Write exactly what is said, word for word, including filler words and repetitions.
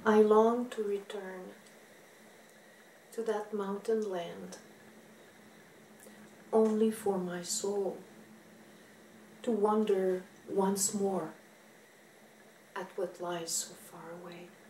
I long to return to that mountain land, only for my soul to wonder once more at what lies so far away.